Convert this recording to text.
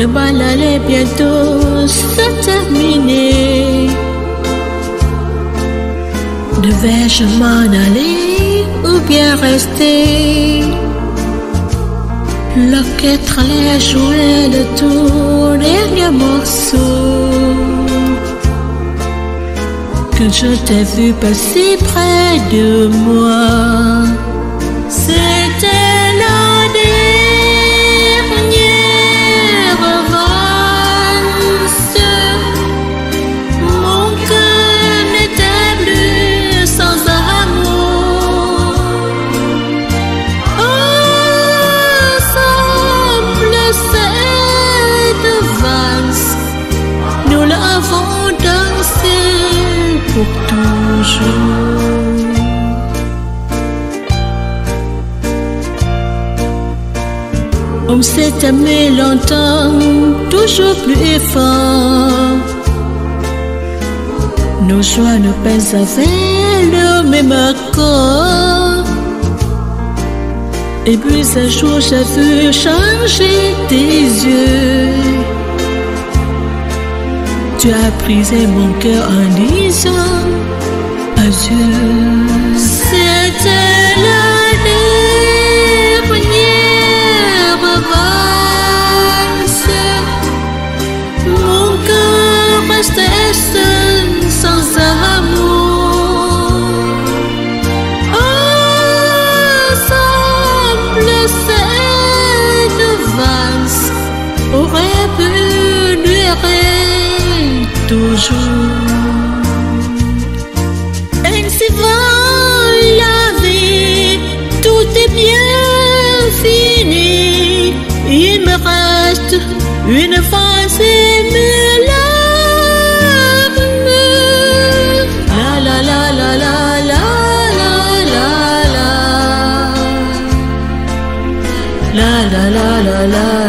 Le bal allait bientôt se terminer. Devais-je m'en aller ou bien rester? L'orchestre allait jouer le tout dernier morceau. Quand je t'ai vu passer près de moi, c'était la dernière valse. Mon cœur n'était plus sans amour. Ensemble, cette valse, nous l'avons dansée pour toujours. On s'est aimé longtemps, toujours plus fort. Nos joies, nos peines avaient le même accord. Et puis un jour j'ai vu changer tes yeux. Tu as brisé mon cœur en disant adieu. C'était la dernière valse. Mon cœur restait seul, sans amour. Ensemble, cette valse aurait pu durer toujours. Ainsi va la vie, tout est bien fini. Il me reste une phase et mes larmes. La la la la la la la la la la la la la la.